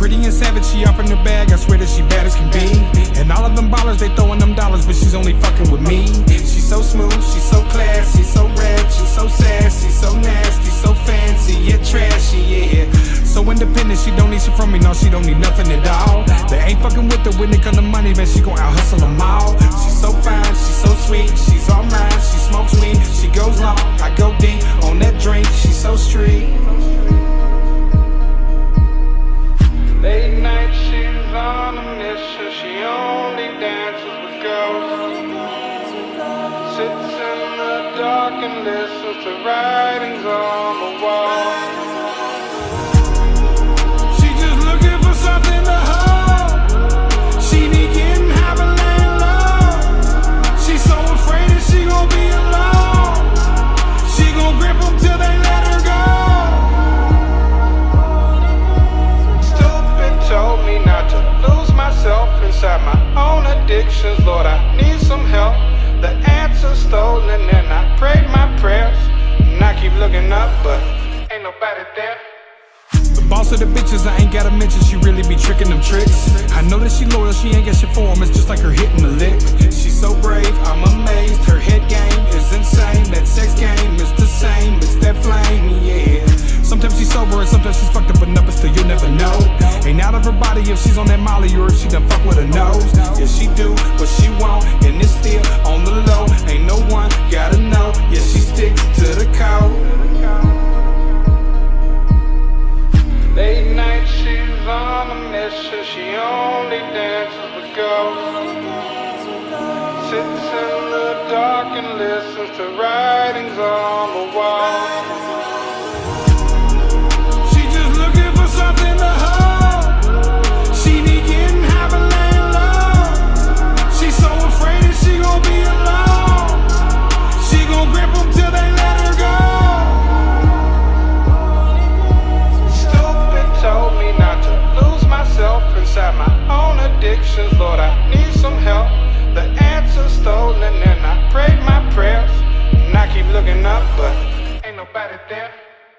Pretty and savage, she up in the bag, I swear that she bad as can be. And all of them ballers, they throwing them dollars, but she's only fucking with me. She's so smooth, she's so classy, so ratchet, so sassy, so nasty, so fancy, yet trashy, yeah. So independent, she don't need shit from me, no, she don't need nothing at all. They ain't fucking with her when it come to money, man, she gon' out-hustle them all. She's so fine, she's so sweet, she's all mine, she smokes weed, she goes long, I go deep on that drink, she's so street. Late night, she's on a mission, she only dances with ghosts. Sits in the dark and listens to writings on the wall. She just looking for something to hold. She be getting high but laying low. She's so afraid that she gon' be alone. She gon' grip them till they let her go. Stupid told me not to lose myself inside my own addictions. Lord, I need some help. The answer's stolen and I prayed my prayers. And I keep looking up, but ain't nobody there. The boss of the bitches, I ain't gotta mention, she really be tricking them tricks. I know that she loyal, she ain't got shit for him, it's just like her hitting the lick. She's so brave, I'm amazed, her head game is insane. That sex game is the same, it's that flame, yeah. Sometimes she's sober and sometimes she's fucked up enough, but still you'll never know. Ain't out of her body if she's on that molly or if she done fuck with her nose. Yeah, she do what she want and it's still on the low. Ain't no one gotta know, yeah, she sticks to the code. Late night, she's on a mission, she only dances with ghosts. Sits in the dark and listens to writings on the wall. She just looking for something to hold. She be getting high but laying low. She's so afraid that she gon' be alone. She gon' grip them till they let her go. Told me not to lose myself inside my own addictions. Lord, I need some help. The answer's stolen and I prayed my prayers. And I keep looking up, but ain't nobody there.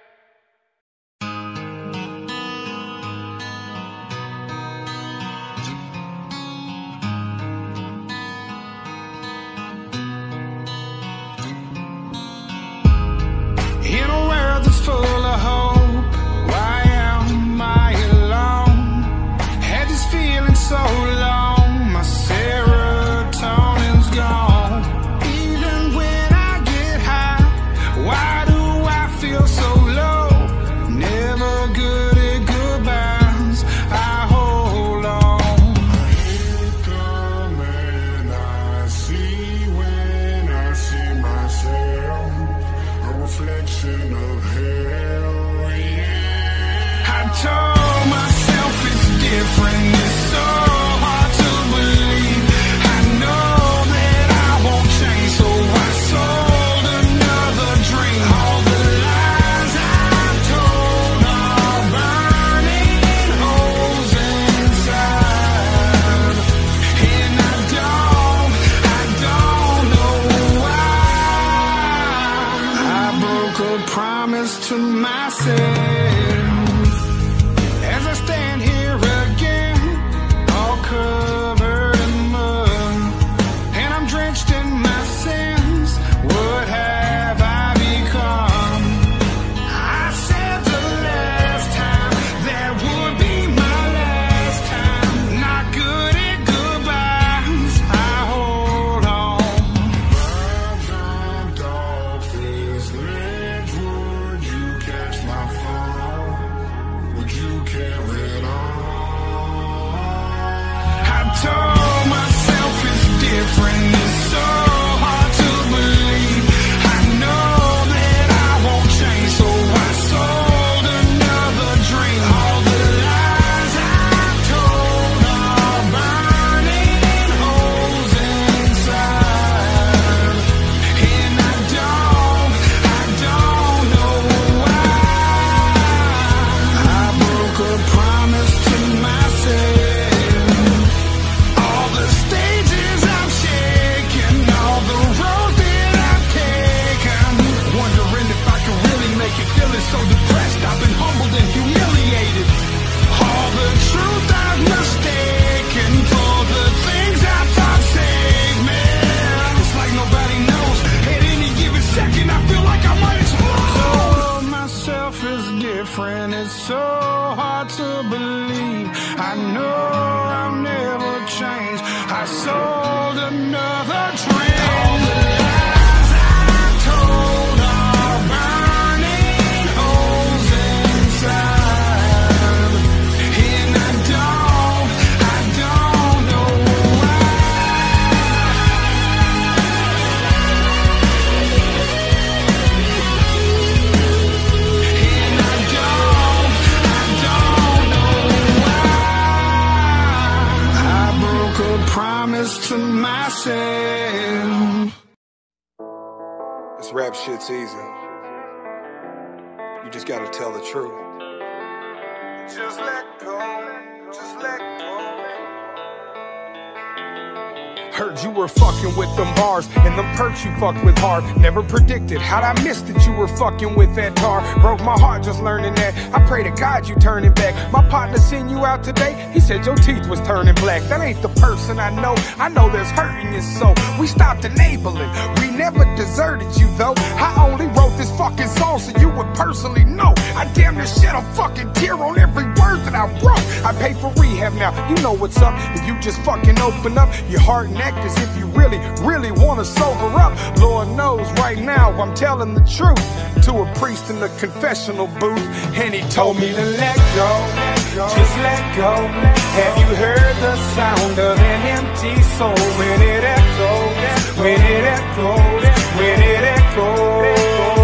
In a world that's full of hope, why am I alone? Had this feeling so long, my serotonin's gone. Even when I get high, why do I feel so low? Never good at goodbyes, I hold on. I hate the man I see when I see myself, a reflection of hell, yeah. I told myself it's different, it's so hard to I'll never change. I sold another dream. All the lies I told are burning holes inside, and I don't know why. And I don't know why. I broke a promise to myself. This rap shit's easy. You just gotta tell the truth. Just let go, just let go. Heard you were fucking with them bars and them perks you fucked with hard. Never predicted, how'd I miss that you were fucking with that tar? Broke my heart just learning that. I pray to God you turning back. My partner seen you out today, he said your teeth was turning black. That ain't the person I know there's hurt in your soul. We stopped enabling, we never deserted you though. I only wrote this fucking song so you would personally know. I damn near shed a fucking tear on every word that I wrote. I pay for rehab now, you know what's up. If you just fucking open up your heart and act as if you really, really wanna sober up. Lord knows right now I'm telling the truth to a priest in the confessional booth, and he told me to let go, just let go. Have you heard the sound of an empty soul when it echoes, when it echoes, when it echoes?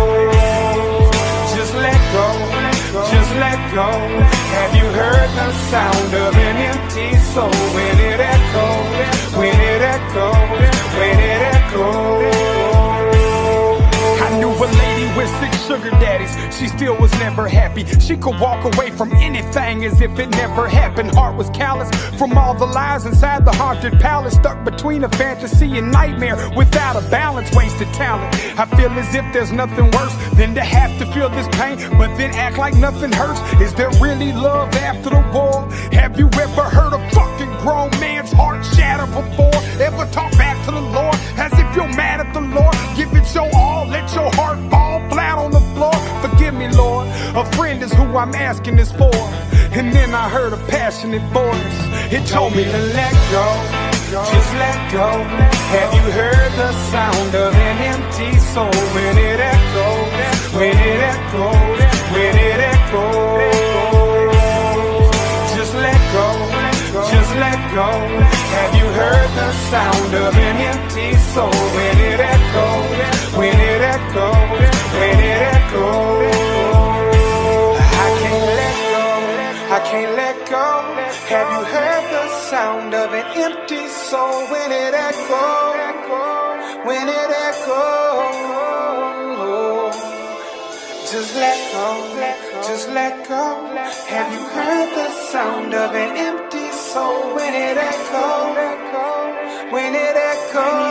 Just let go, just let go. Have you heard the sound of an empty soul when it echoes, when it echoes, when it echoes? I knew a lady with 6 sugar daddies, she still was never happy. She could walk away from anything as if it never happened. Heart was callous from all the lies inside the haunted palace, stuck between a fantasy and nightmare without a balance, wasted talent. I feel as if there's nothing worse than to have to feel this pain but then act like nothing hurts. Is there really love after the war? Have you ever heard a fucking grown man's heart shatter before? Ever talk back to the Lord as if you're mad at the Lord? Give it your all, let your heart fall flat on the floor. Forgive me, Lord, a friend is who I'm asking this for. And then I heard a passionate voice, it told me to let go, just let go. Have you heard the sound of an empty soul when it echoes, when it echoes, when it echoes? Just let go, just let go. Have you heard the sound of an empty soul when it echoes, when it echoes, when it echoes? I can't let go. Have you heard the sound of an empty soul when it echoes, when it echoes? Just let go, just let go. Have you heard the sound of an empty soul when it echoes, when it echoes?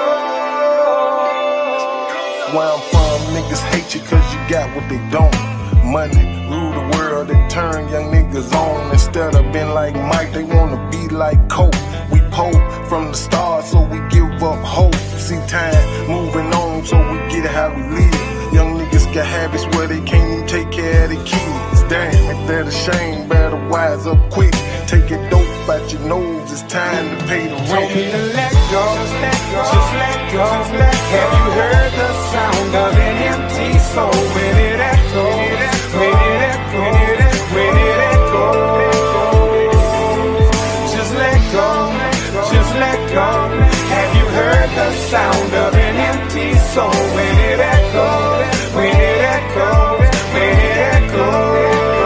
Where I'm from, niggas hate you cause you got what they don't. Money rule the world, they turn young niggas on. Instead of being like Mike, they wanna be like Coke. We pull from the stars, so we give up hope. See time moving on, so we get how we live. Young niggas got habits where they can't even take care of their kids. Damn, if they're ashamed, better wise up quick. Take it dope out your nose, it's time to pay the rent. Told me to let go, just let go, just let go. Have you heard the sound of an empty soul when it echoes, when it echoes, when it echoes? Just let go, just let go. Have you heard the sound of an empty soul when it echoes, when it echoes, when it echoes?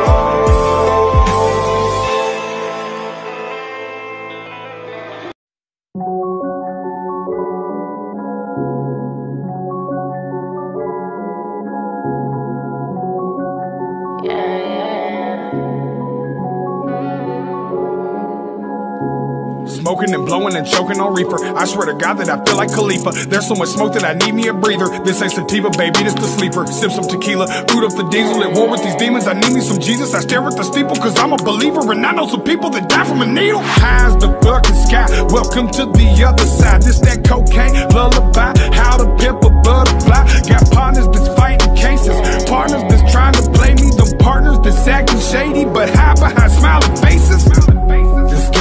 Smoking and blowing and choking on reefer. I swear to God that I feel like Khalifa. There's so much smoke that I need me a breather. This ain't sativa, baby, this the sleeper. Sip some tequila, boot up the diesel. At war with these demons, I need me some Jesus. I stare at the steeple cause I'm a believer. And I know some people that die from a needle. High as the fucking sky, welcome to the other side. This that cocaine lullaby, how to pimp a butterfly. Got partners that's fighting cases, partners that's trying to play me. Them partners that's acting shady but hide behind smiling faces. This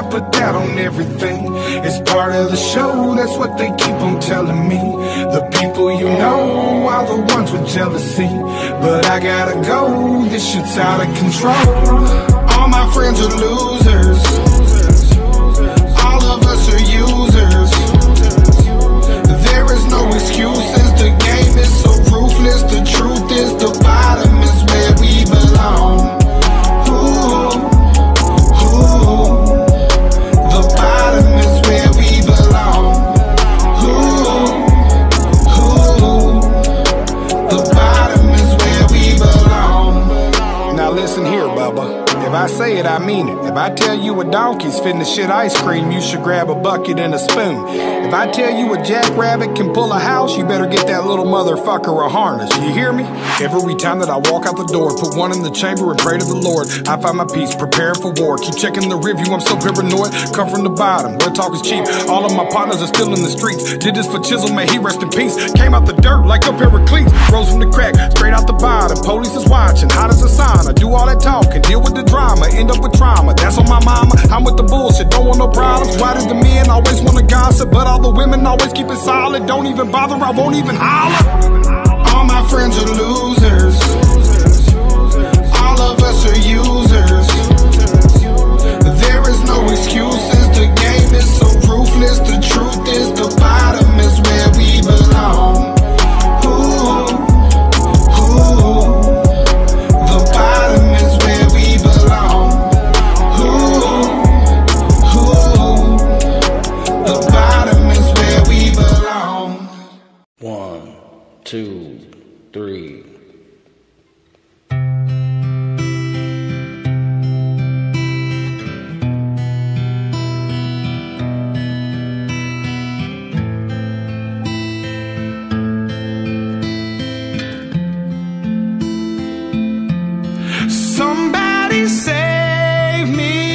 put that on everything. It's part of the show, that's what they keep on telling me. The people you know are the ones with jealousy. But I gotta go, this shit's out of control. All my friends are losers. All of us are users. There is no excuses, the game is so ruthless. The truth is the bottom is where we belong. Ooh, ooh, the bottom is where we belong. Ooh, ooh, the bottom is where we belong. Now listen here, Bubba. If I say it, I mean it. If I tell you a donkey's finna shit ice cream, you should grab a bucket and a spoon. If I tell you a jackrabbit can pull a house, you better get that little motherfucker a harness. You hear me? Every time that I walk out the door, put one in the chamber and pray to the Lord. I find my peace, preparing for war. Keep checking the review, I'm so paranoid. Come from the bottom, where talk is cheap. All of my partners are still in the streets. Did this for Chisel, may he rest in peace. Came out the dirt like a pair of cleats. Rose from the crack, straight out the bottom. Police is watching, hot as a sauna. Do all that talking, deal with the drama, end up with trauma. That's on my mama, I'm with the bullshit, don't want no problems. Why does the men always wanna gossip, but all the women always keep it solid? Don't even bother, I won't even holler. All my friends are losers. All of us are users. There is no excuses, the game is so ruthless. The truth is the bottom is where we belong. Ooh, ooh, the bottom is where we belong. Ooh, ooh, the bottom is where we belong. 1, 2, 3. Somebody save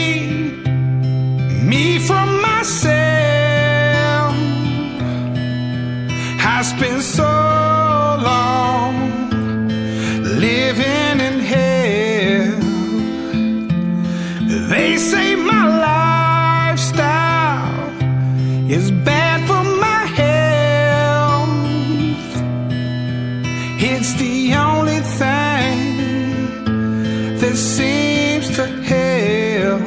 me from myself. I spent so long living in hell. They say my lifestyle is bad for my health. It's the only thing that seems to help.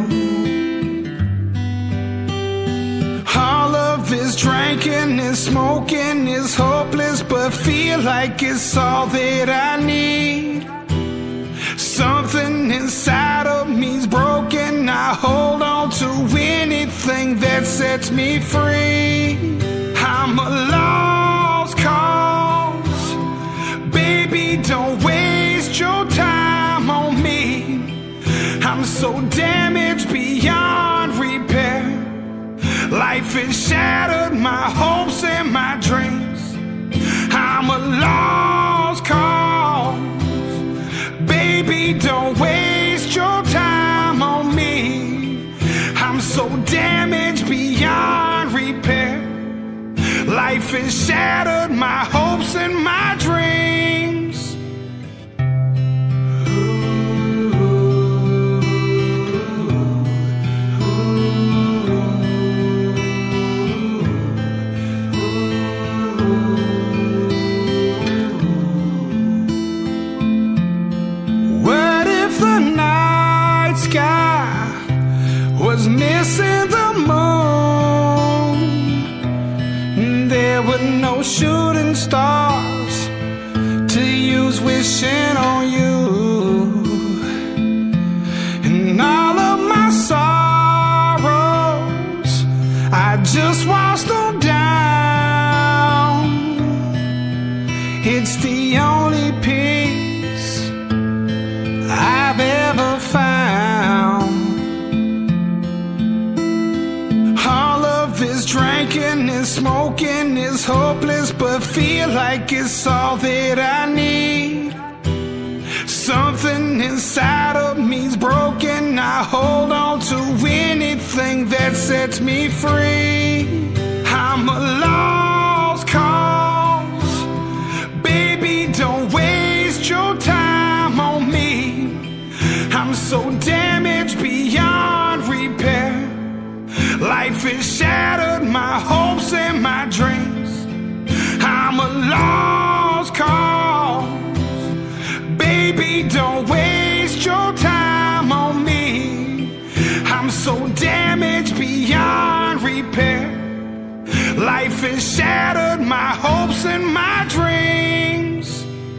All of this drinking and smoking is hopeless, but feel like it's all that I need. Something inside of me's broken. I hold on to anything that sets me free. I'm a lost cause. Baby, don't waste your time on me. I'm so damaged beyond repair. Life has shattered my hopes and my dreams. I'm a lost cause. Baby, don't waste your time on me. I'm so damaged beyond repair. Life has shattered my hopes and my dreams. What if the night sky was missing the moon? There were no shooting stars to use wishing on you. And all of my sorrows, I just washed them down. It's the only peace I've ever found. All of this drinking and smoking is hopeless, but feel like it's all that I need. Something inside of me's broken. I hold on to anything that sets me free. I'm a lost cause. Baby, don't waste your time on me. I'm so damaged beyond repair. Life has shattered my hopes and my dreams. I'm a lost cause. Baby, don't waste your time on me. I'm so damaged beyond repair. Life has shattered my hopes and my dreams.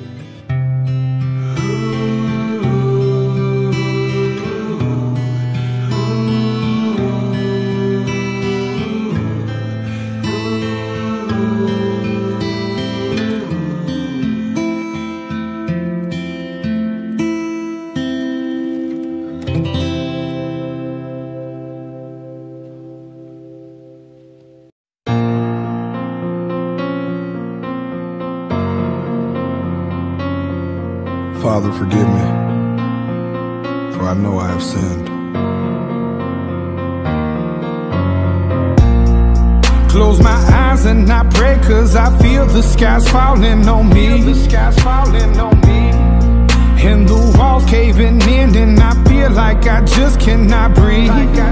Father, forgive me, for I know I have sinned. Close my eyes and I pray, 'cause I feel the sky's falling on me. And the walls caving in, and I feel like I just cannot breathe.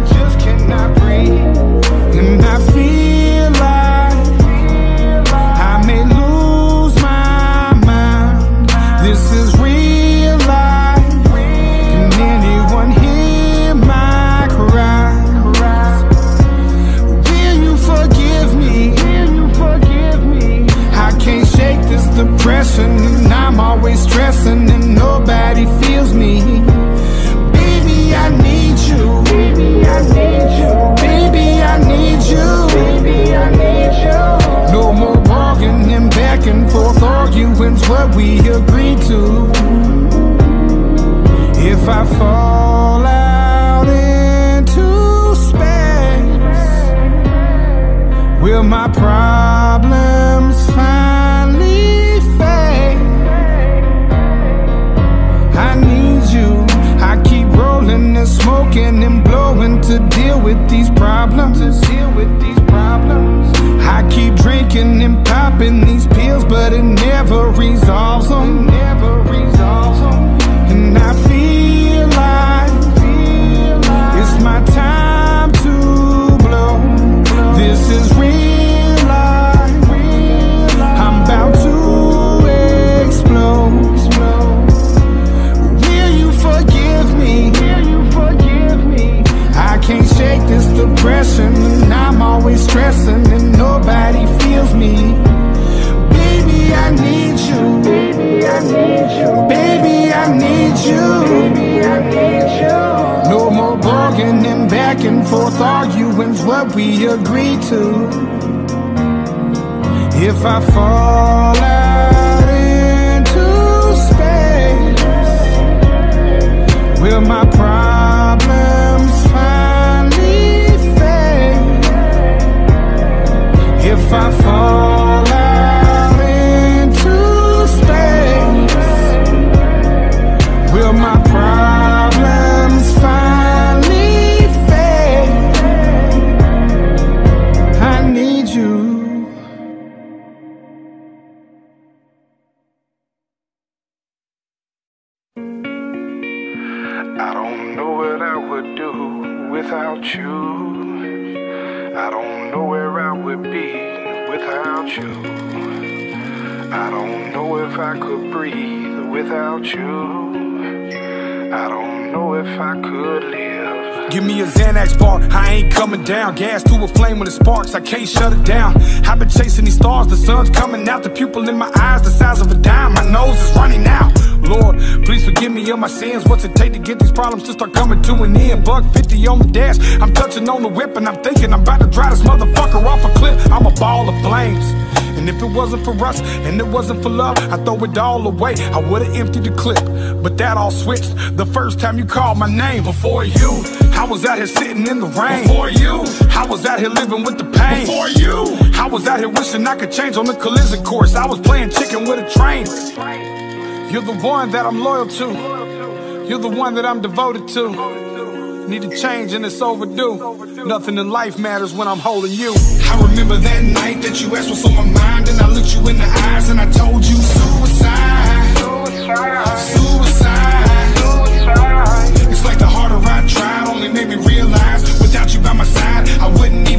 And I feel like I may lose my mind. This is real life. Can anyone hear my cries? Will you forgive me? I can't shake this depression, and I'm always stressing, and nobody feels me. Baby, I need you. Baby, I need you. Baby, I need you. Baby, I need you. No more walking and back and forth arguing's what we agreed to. If I fall out into space, will my problems finally fade? I need you. I keep rolling and smoking and blowing to deal with these problems. I keep drinking and popping these pills, but it never resolves them. And I feel like it's my time to blow. This is real life. I'm about to explode. Will you forgive me? I can't shake this depression, and I'm always stressing, and nobody feels me. Baby, I need you. Baby, I need you. Baby, I need you. Baby, I need you. No more bargaining and back and forth arguing's what we agreed to. If I fall out into space, will my problems finally fade? If I fall out into space, will my problems finally fade? I need you. I don't know what I would do without you. I don't know where I would be without you. I don't know if I could breathe without you. I don't know if I could live. Give me a Xanax bar, I ain't coming down. Gas to a flame when it sparks, I can't shut it down. I've been chasing these stars, the sun's coming out. The pupil in my eyes, the size of a dime. My nose is running out. Lord, please forgive me of my sins. What's it take to get these problems to start coming to an end? $150 on the dash, I'm touching on the whip, and I'm thinking I'm about to drive this motherfucker off a cliff. I'm a ball of flames. And if it wasn't for us, and it wasn't for love, I'd throw it all away. I would've emptied the clip, but that all switched the first time you called my name. Before you, I was out here sitting in the rain. Before you, I was out here living with the pain. Before you, I was out here wishing I could change on the collision course. I was playing chicken with a train. You're the one that I'm loyal to. You're the one that I'm devoted to. Need to change and it's overdue. Nothing in life matters when I'm holding you. I remember that night that you asked what's on my mind, and I looked you in the eyes and I told you suicide. Suicide. It's like the harder I tried only made me realize without you by my side I wouldn't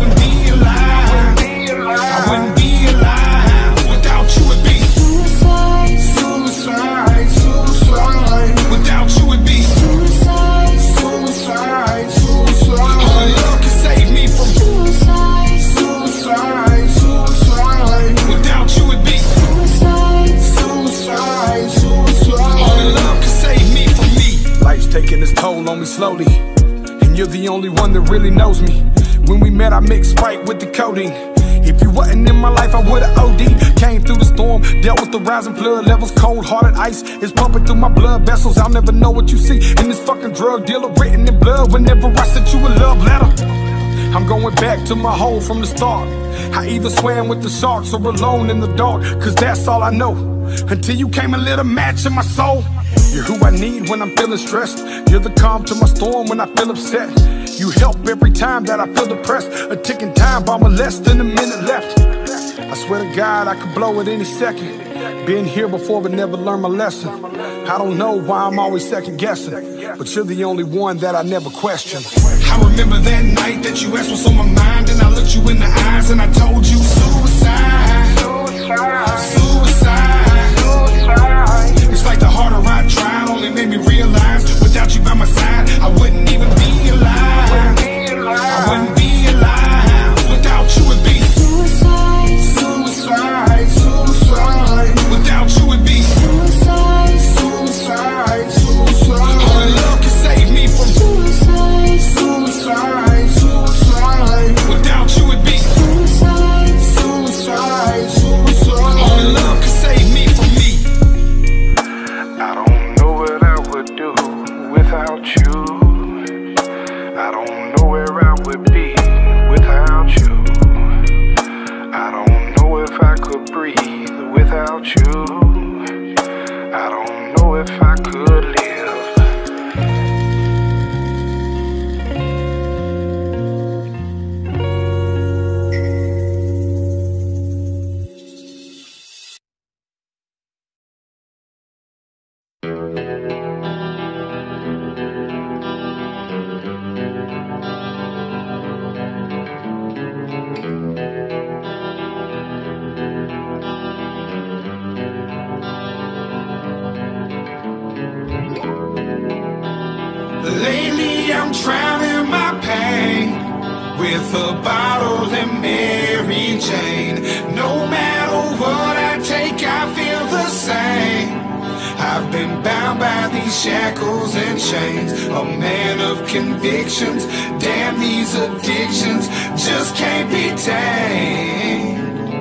really knows me. When we met, I mixed Sprite with the codeine. If you wasn't in my life, I would've OD'd. Came through the storm, dealt with the rising blood levels. Cold-hearted ice is pumping through my blood vessels. I'll never know what you see in this fucking drug dealer written in blood. Whenever I sent you a love letter, I'm going back to my hole from the start. I either swam with the sharks or alone in the dark, cause that's all I know. Until you came and lit a match in my soul. You're who I need when I'm feeling stressed. You're the calm to my storm when I feel upset. You help every time that I feel depressed. A ticking time bomb with less than a minute left. I swear to God I could blow it any second. Been here before but never learned my lesson. I don't know why I'm always second guessing, but you're the only one that I never question. I remember that night that you asked what's on my mind, and I looked you in the eyes and I told you suicide. Suicide. It's like the harder I tried only made me realize without you by my side I wouldn't even be alive. I wouldn't be alive. Without you it'd be suicide. Suicide. Suicide. Without you it'd be suicide. Suicide. Suicide. Only love can save me from suicide. Suicide. Suicide. Without you it'd be suicide. Suicide. Suicide. Only love can save me from me. I don't know what I would do without you. I don't know where I would be without you. I don't know if I could breathe without you. I don't know if I could live. Lately I'm drowning my pain with a bottle and Mary Jane. No matter what I take, I feel the same. I've been bound by these shackles and chains, a man of convictions. Damn, these addictions just can't be tamed.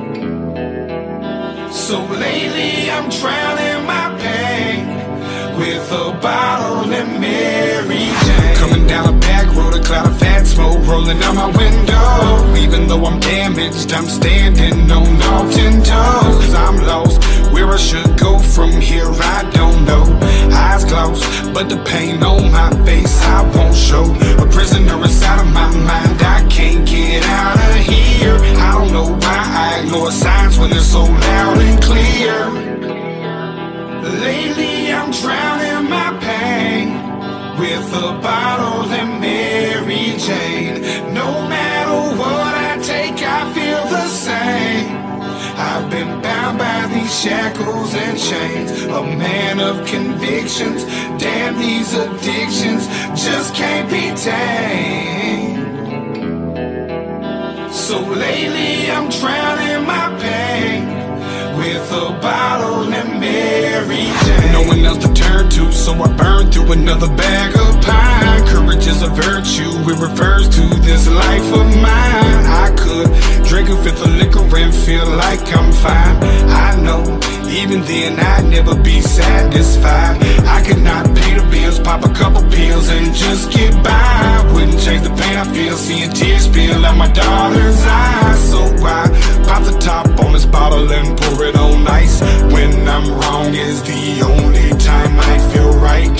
So lately I'm drowning my pain with a bottle and Mary Jane. Coming down a back road, a cloud of fat smoke rolling out my window. Even though I'm damaged, I'm standing on all 10 toes. I'm lost, where I should go from here, I don't know. Eyes closed, but the pain on my face I won't show. A prisoner inside of my mind, I can't get out of here. I don't know why I ignore signs when they're so loud and clear. Lately I'm drowning my pain with a bottle and Mary Jane. No matter what I take, I feel the same. I've been bound by these shackles and chains, a man of convictions. Damn, these addictions just can't be tamed. So lately I'm drowning my pain with a bottle and Mary Jane. No one else to turn to, so I burn through another bag of pine. Courage is a virtue, it refers to this life of mine. I could drink a fifth of liquor and feel like I'm fine. I know, even then I'd never be satisfied. I could not pay the bills, pop a couple pills and just get by. Wouldn't change the pain I feel, seeing tears spill out my daughter's eyes. So I pop the top on this bottle and pour it on ice. When I'm wrong is the only time I feel right.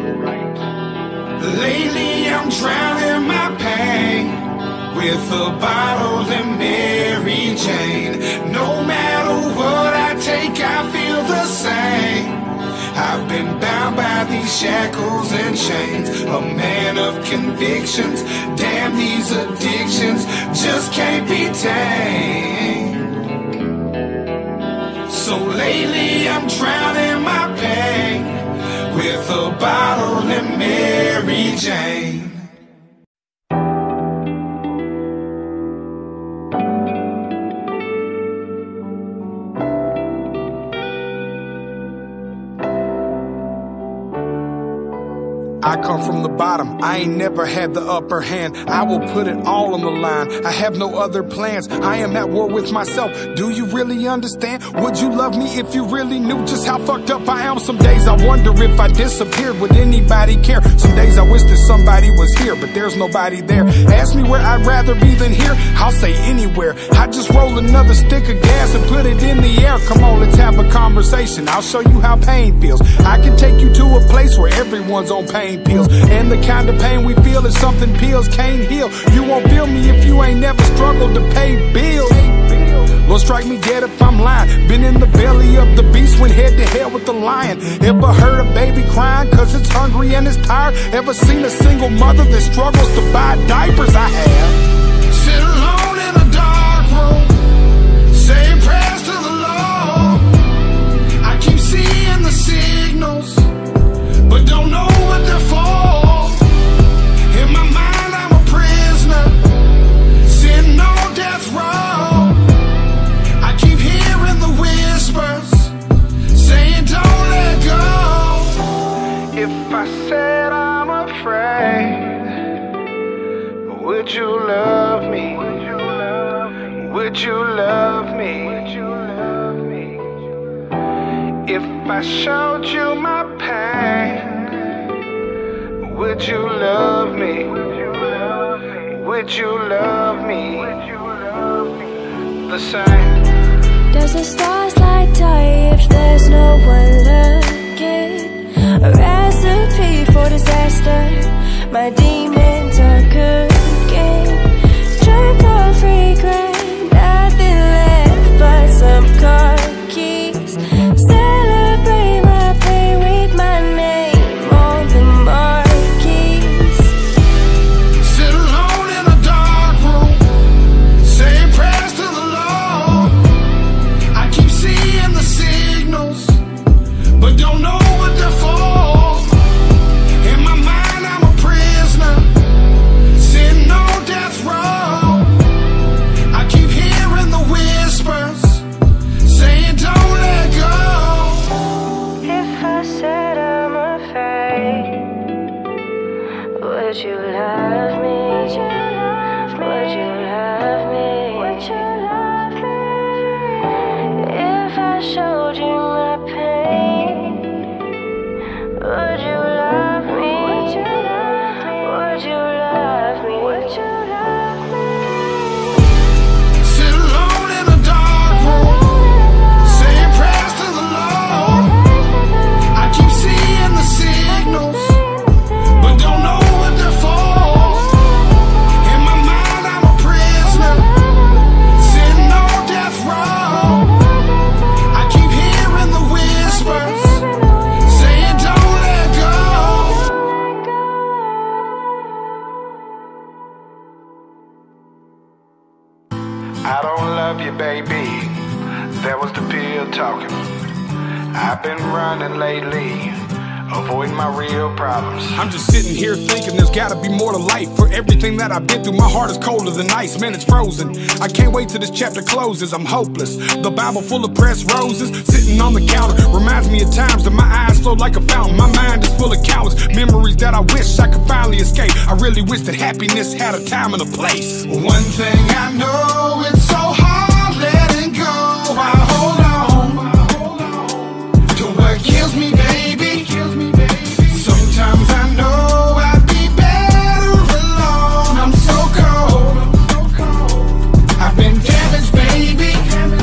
Lately I'm drowning my pain with a bottle and Mary Jane. No matter what I take, I feel the same. I've been bound by these shackles and chains, a man of convictions. Damn, these addictions just can't be tamed. So lately I'm drowning my pain with a bottle and Mary Jane. I come from the bottom, I ain't never had the upper hand. I will put it all on the line, I have no other plans. I am at war with myself, do you really understand? Would you love me if you really knew just how fucked up I am? Some days I wonder if I disappeared, would anybody care? Some days I wish that somebody was here, but there's nobody there. Ask me where I'd rather be than here, I'll say anywhere. I just roll another stick of gas and put it in the air. Come on, let's have a conversation, I'll show you how pain feels. I can take you to a place where everyone's on pain pills, and the kind of pain we feel is something pills can't heal. You won't feel me if you ain't never struggled to pay bills. Lord, strike me dead if I'm lying. Been in the belly of the beast, went head to head with the lion. Ever heard a baby crying cause it's hungry and it's tired? Ever seen a single mother that struggles to buy diapers? I have. Sit alone in a dark room, saying prayers to the Lord. I keep seeing the signals, but don't know what they're for. In my mind I'm a prisoner, sitting on death row. I keep hearing the whispers, saying don't let go. If I said I'm afraid, would you love me? Would you love me? If I showed you my pain, would you love me? Would you love me? The same. Does the stars light die if there's no one looking? A recipe for disaster, my demons are cooking. Drink of regret, nothing left but some car keys. Celebrate my pain with my name on the marquees. Sit alone in a dark room, saying prayers to the Lord. I keep seeing the signals, but don't know what they're for. In my mind I'm a prisoner, sitting on death row. I keep hearing the whispers, saying don't let go. If I said I'm afraid, would you love me? Would you love me? Would you love me? If I showed you my pain, would you love me? Would you love me? Would you love me? Sit alone in a dark room, saying prayers to the Lord. I keep seeing the signals, but don't know what they're for. In my mind I'm a prisoner, sitting on death row. I keep hearing the whispers, saying don't let go. I don't love you, baby. That was the pill talking. I've been running lately, avoiding my real problems. I'm just sitting here thinking there's gotta be more to life. For everything that I've been through, my heart is colder than ice, man, it's frozen. I can't wait till this chapter closes, I'm hopeless. The Bible full of pressed roses, sitting on the counter, reminds me of times that my eyes flow like a fountain. My mind is full of cowards, memories that I wish I could finally escape. I really wish that happiness had a time and a place. One thing I know, it's so hard letting go. I hold on to what kills me, baby. Sometimes I know I'd be better alone. I'm so cold, I've been damaged, baby.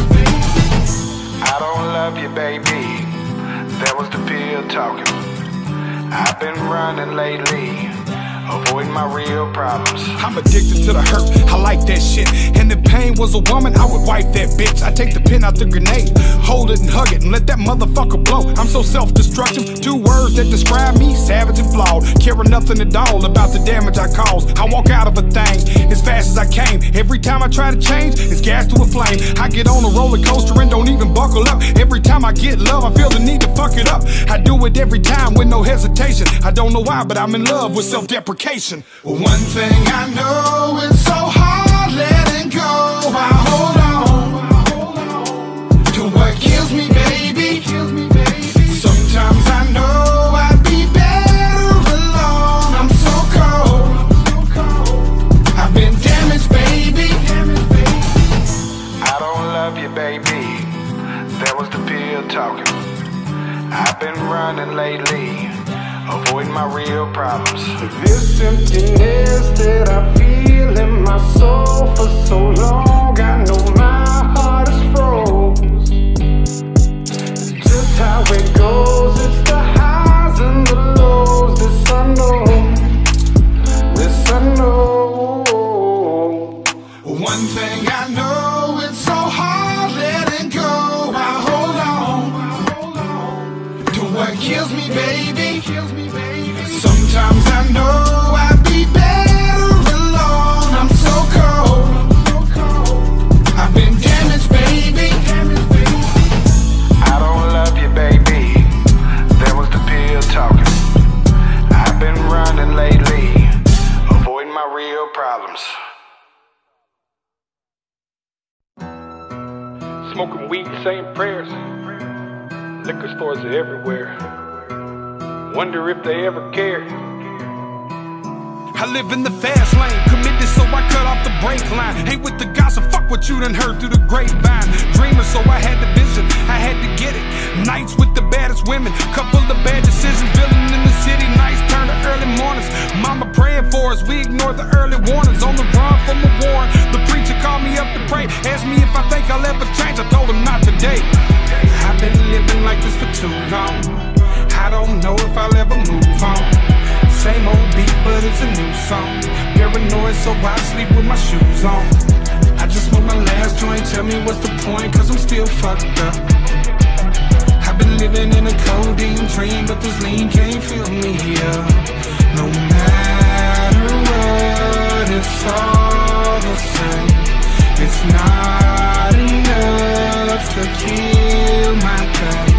I don't love you, baby. That was the pill talking. I've been running lately, avoiding my real problems. I'm addicted to the hurt, I like that shit. And if pain was a woman, I would wipe that bitch. I take the pin out the grenade, hold it and hug it, and let that motherfucker blow. I'm so self-destructive, 2 words that describe me, savage and flawed. Caring nothing at all about the damage I cause. I walk out of a thing as fast as I came. Every time I try to change, it's gas to a flame. I get on a roller coaster and don't even buckle up. Every time I get love, I feel the need to fuck it up. I do it every time with no hesitation. I don't know why, but I'm in love with self-deprecation. One thing I know, it's so hard letting go. I hold on to what kills me, baby. Sometimes I know I'd be better alone. running lately, avoiding my real problems. This emptiness that I feel in my soul for so long, I know my heart is froze. Just how it goes, it's the highs and the lows. This I know, this I know. One thing I know, it's so hard letting go. I hold on to what kills me, baby. Sometimes I know I'd be better alone. I'm so cold, I've been damaged, baby. I don't love you, baby. That was the pill talking. I've been running lately, avoiding my real problems. Smoking weed, saying prayers. Liquor stores are everywhere. Wonder if they ever care. I live in the fast lane, committed so I cut off the brake line. Ain't with the gossip, fuck what you done heard through the grapevine. Dreamer, so I had the vision, I had to get it. Nights with the baddest women, couple of bad decisions. Villain in the city, nights turn to early mornings. Mama praying for us, we ignore the early warnings. On the run from a war, the preacher called me up to pray. Asked me if I think I'll ever change, I told him not today. I've been living like this for too long. I don't know if I'll ever move on. Same old beat, but it's a new song. Paranoid, so I sleep with my shoes on. I just want my last joint, tell me what's the point, cause I'm still fucked up. I've been living in a codeine dream, but this lean can't fill me up. No matter what, it's all the same. It's not enough to kill my pain.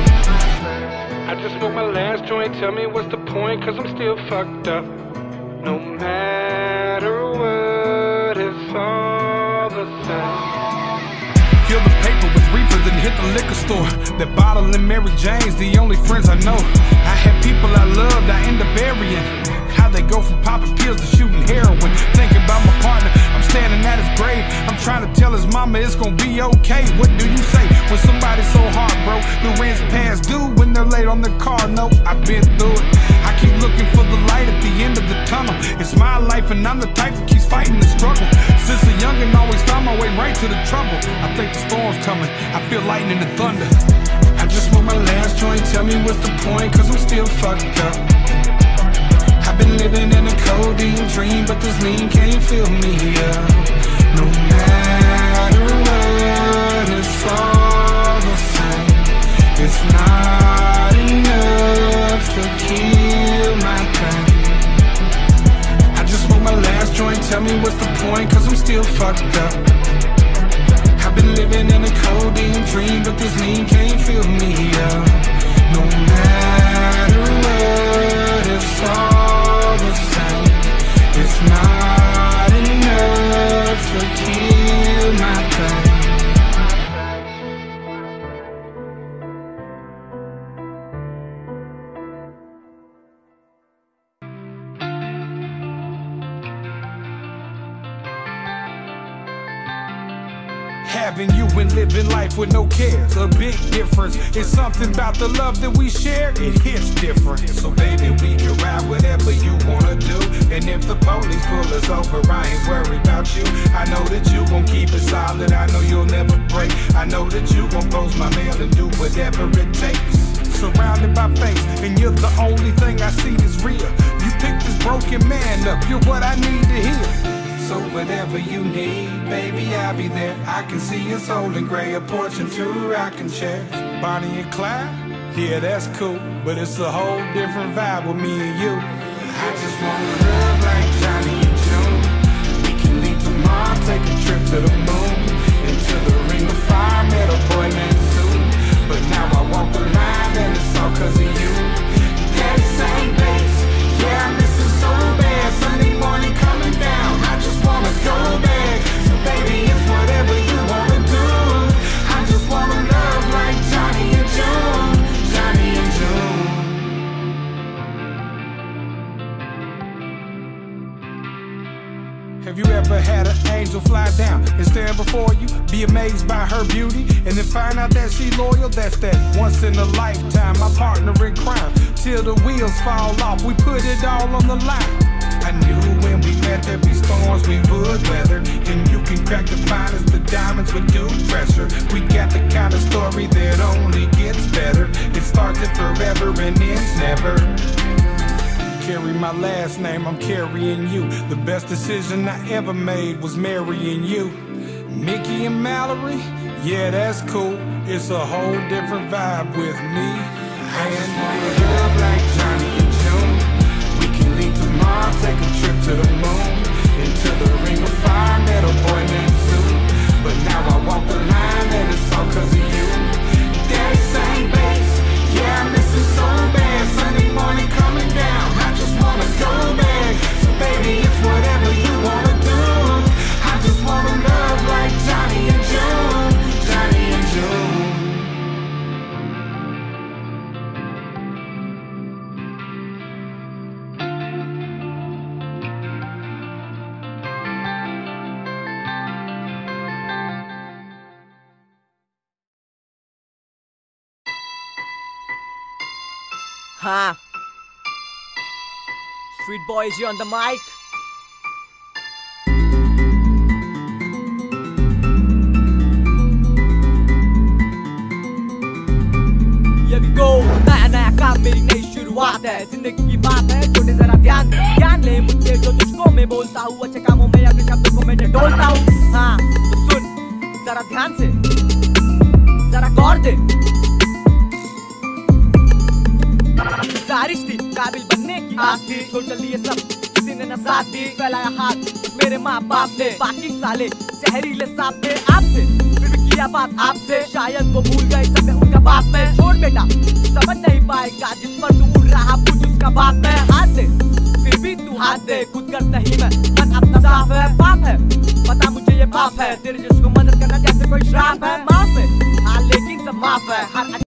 I just want my last joint, tell me what's the point, cause I'm still fucked up. No matter what, it's all the same. Fill the paper with reefer, then hit the liquor store. That bottle and Mary Jane's the only friends I know. I had people I loved, I end up burying. How they go from popping pills to shooting heroin. Thinking about my partner, I'm standing at his grave. I'm trying to tell his mama it's gonna be okay. What do you say when somebody's so hard, bro? The rent's past due when they're late on their car. No, I've been through it. I keep looking for the light at the end of the tunnel. It's my life and I'm the type that keeps fighting the struggle. Since a youngin' always found my way right to the trouble. I think the storm's coming, I feel lightning and thunder. I just want my last joint, tell me what's the point, cause I'm still fucked up. I've been living in a codeine dream, but this lean can't fill me up. No matter what, it's all the same. It's not enough to kill my pain. I just want my last joint, tell me what's the point, cause I'm still fucked up. I've been living in a codeine dream, but this lean can't fill me up. No matter what, it's all the same. It's not enough to kill my pain. Having you and living life with no cares, a big difference. It's something about the love that we share, it hits different. So baby, we can ride whatever you wanna do. And if the police pull us over, I ain't worried about you. I know that you gon' keep it solid, I know you'll never break. I know that you gon' post my mail and do whatever it takes. Surrounded by faith, and you're the only thing I see that's real. You picked this broken man up, you're what I need to hear. So whatever you need, baby, I'll be there. I can see us holding gray, a porch and two rocking chairs. Bonnie and Clyde, yeah, that's cool, but it's a whole different vibe with me and you. I just wanna love like Johnny and June. We can leave tomorrow, take a trip to the moon. Into the ring of fire, met a boy named Sue. But now I walk the line and it's all cause of you. That same bass, yeah, I miss it so bad. Sunday morning coming down, I just wanna go back. So baby, it's whatever you wanna do. I just wanna love like Johnny and June. Johnny and June. had an angel fly down and stand before you, be amazed by her beauty, and then find out that she loyal. That's that once in a lifetime, my partner in crime. Till the wheels fall off, we put it all on the line. I knew when we met there'd be storms we would weather, and you can crack the finest, the diamonds with due pressure. We got the kind of story that only gets better. It starts it forever and ends never. Carry my last name, I'm carrying you. The best decision I ever made was marrying you. Mickey and Mallory, yeah, that's cool. It's a whole different vibe with me. I just wanna love like Johnny and June. We can leave tomorrow, take a trip to the moon, into the ring of fire, met a boy named Sue. But now I walk the line and it's all cause of you. Daddy sang bass, yeah, I miss it so bad. Sunday morning coming down, I just wanna go back. So baby, it's whatever you wanna do. I just wanna love like Johnny and June, Johnny and June. Huh? Street boy, is you on the mic? Here we go. नया नया काम मेरी नई शुरुआत है, जिंदगी की बात है, छोटे जरा ध्यान दे, ज्ञान ले मुझसे जो तुझको मैं बोलता हूँ, अच्छे कामों में अगले शब्दों को मैं डोलता हूँ। हाँ तो सुन जरा ध्यान से, जरा गौर दे। गुजारिश थी, काबिल बनने की आस थी, छोड़ चली ये सब किसी ने न साथ दी। फैलाया हाथ मेरे माँ बाप ने, बाकी साले जहरीले सांप थे आपसे, फिर भी किया बात आपसे। शायद वो भूल गए सब उनका बाप मैं। छोड़ बेटा समझ नहीं पाएगा, जिस पर तू उड़ रहा पूछ उसका बाप मैं। हाथ दे फिर भी तू हाथ दे, खुद कर नहीं मैं, मन अपना साफ है। बाप है पता मुझे ये बाप है, तेरे जिसको मदद करना जैसे कोई श्राप है। माफ है हाँ लेकिन सब माफ है। हर